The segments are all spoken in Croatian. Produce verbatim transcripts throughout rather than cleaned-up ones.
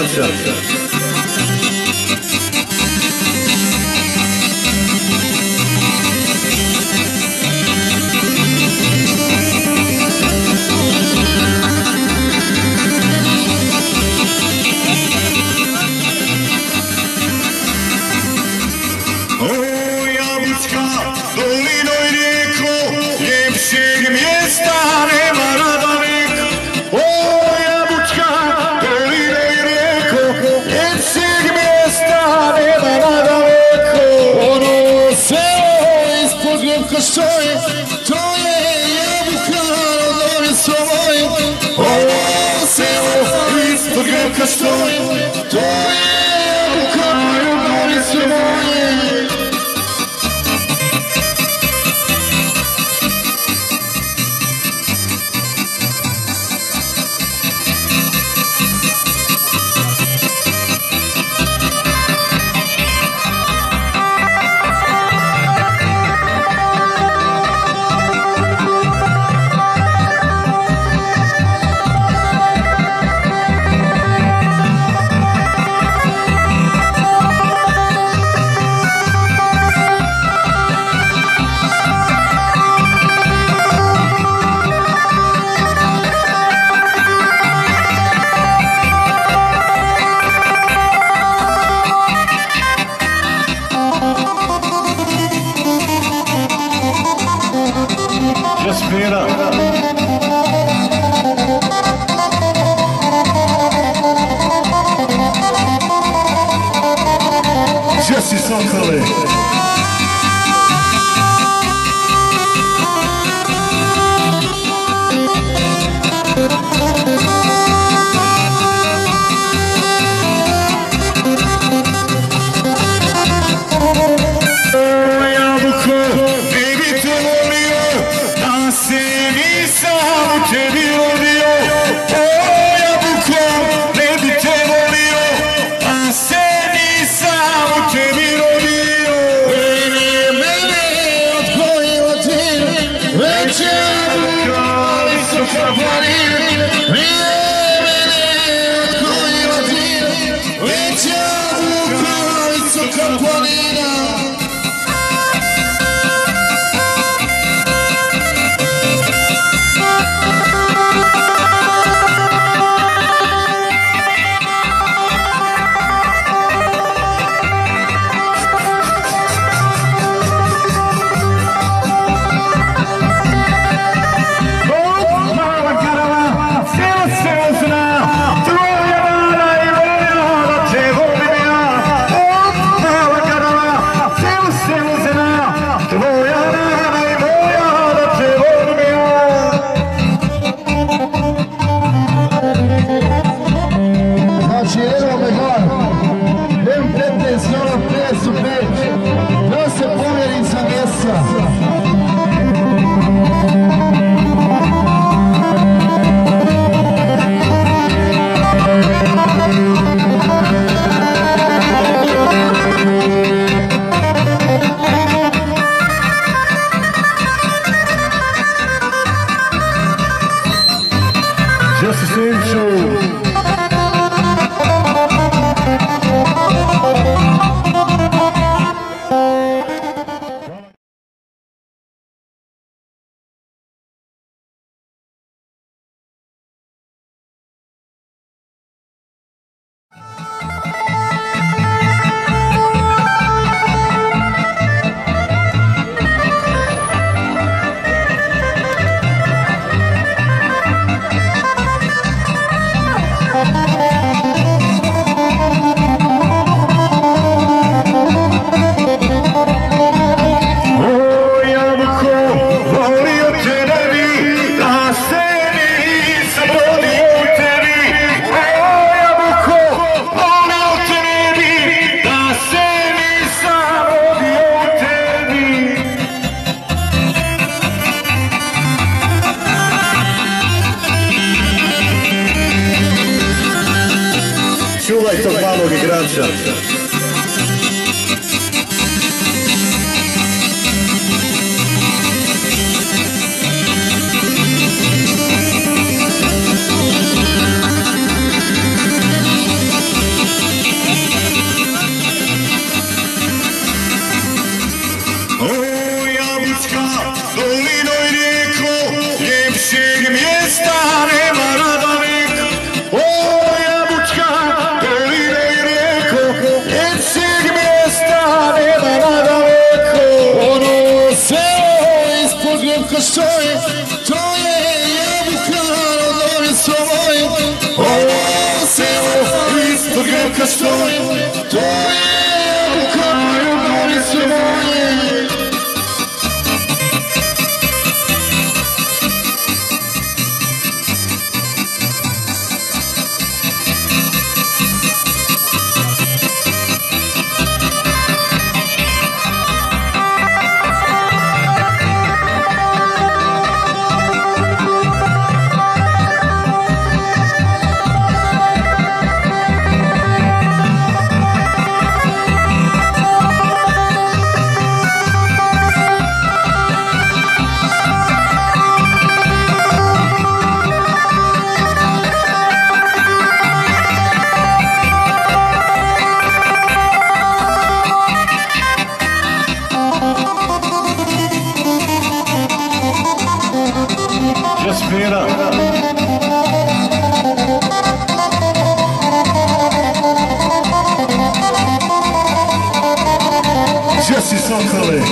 Gracia. Stoje, to je jabuka rodovin svoj. Ovo selo ispod grevka stoji, to je jabuka rodovin svoj. Respira. Jesse Sokole. Čuvaj tog malog igrača. stoji, to je jabuka ljubavice moje. Jasmina. Jesse Sokole.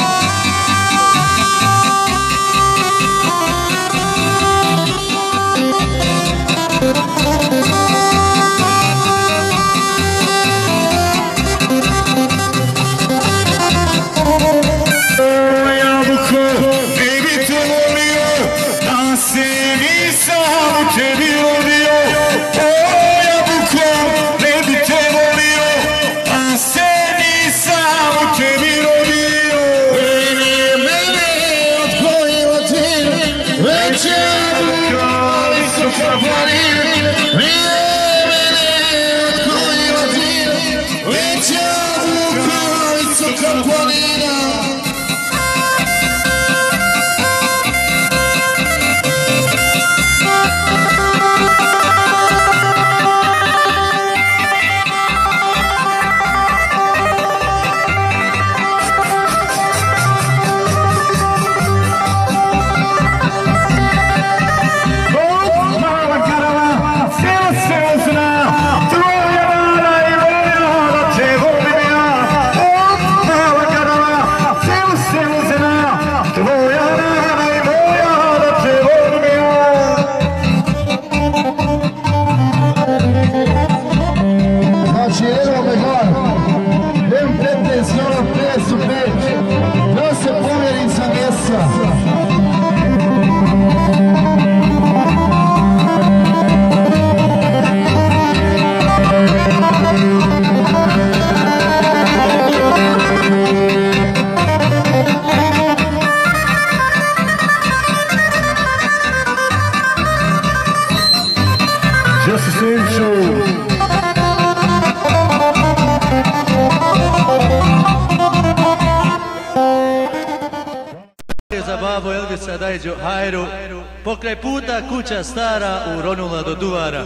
Za babu Elvisa Dajđu Hajru, pokraj puta kuća stara uronula do duvara,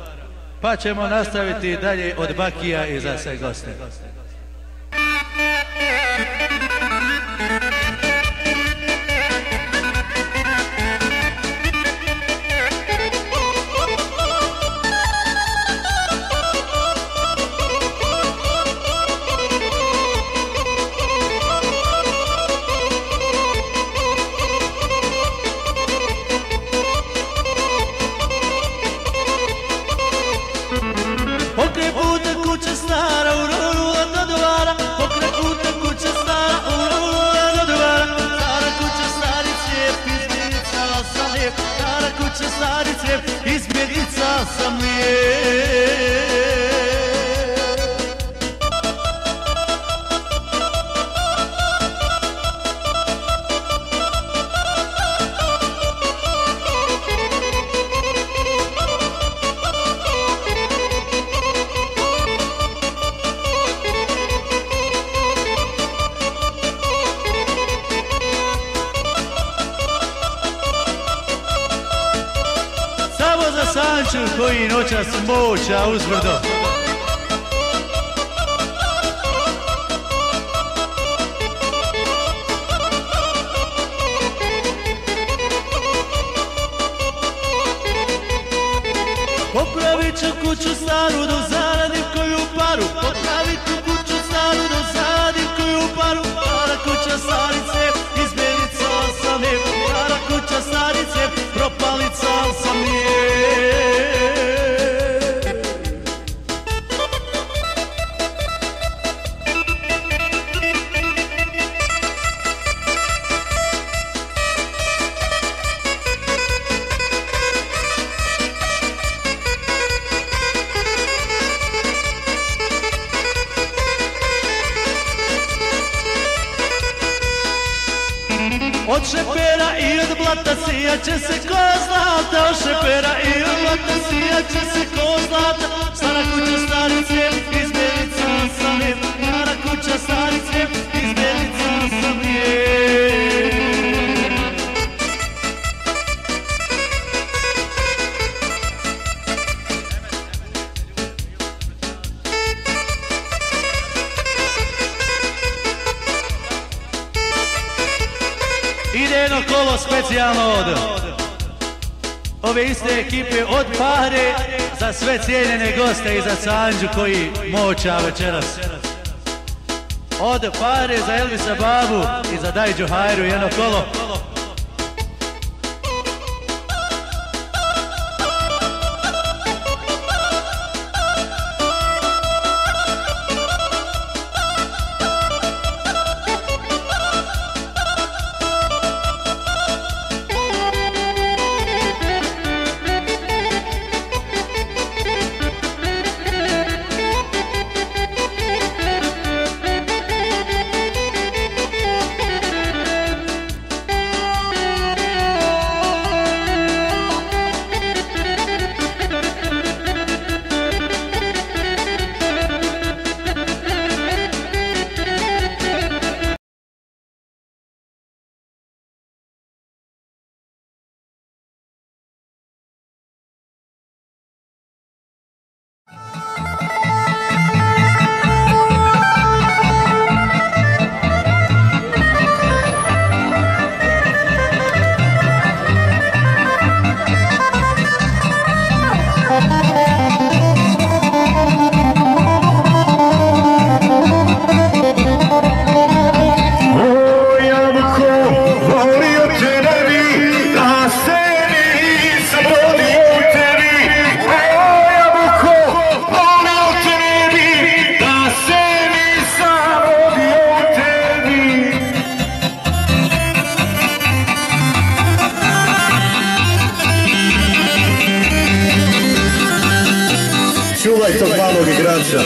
pa ćemo nastaviti dalje od Bakija i za sve goste. Pokraj puta kuća stara uronula do duvara, pokraj puta kuća stara uronula do duvara. Stara kuća stari crijep, izbjeglica sam lijep, stara kuća stari crijep, izbjeglica sam lijep. Za Sanču koji noćas moća uzbrdo. Popravit ću kuću staru do zaradim koju paru, popravit ću kuću staru do zaradim koju paru. Stara kuća starice, izbjeglica sam je, stara kuća starice, propalica sam je. Od šepera i od blata sijat će se ko zlata. Od šepera i od blata sijat će se ko zlata. Stara kuća, stari cvijet, izbjelica sam je. Stara kuća, stari cvijet, izbjelica sam je. Ide jedno kolo specijalno od ove iste ekipe od Pare za sve cijenjene goste i za Sanđu koji moća večeras. Od Pare za Elvisa Babu i za Dajđu Hajru jedno kolo. Čuvaj tog malog igrača.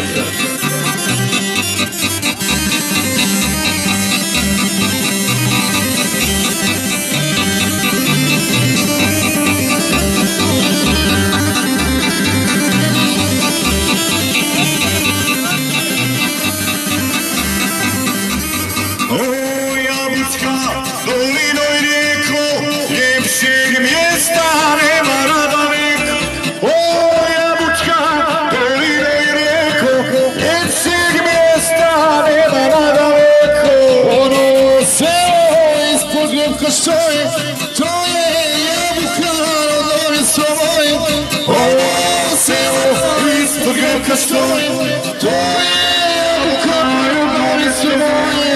O, Jabučka, dolino i rijeko, ljepšeg mjesta nema na daleko. O, Jabučka, dolino i rijeko, ljepšeg mjesta nema na daleko. Ono selo ispod Ljubka stoji, to je Jabuka, rodovi su moji. Ono selo ispod Ljubka stoji, to je Jabuka, rodovi su moji.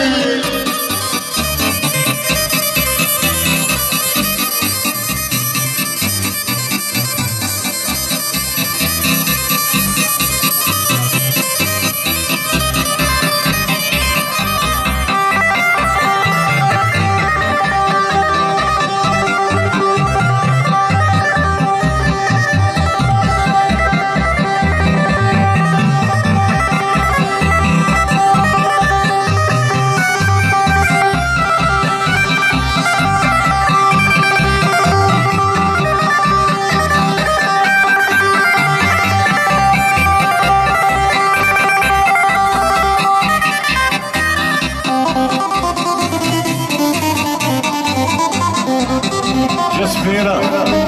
Just clear up.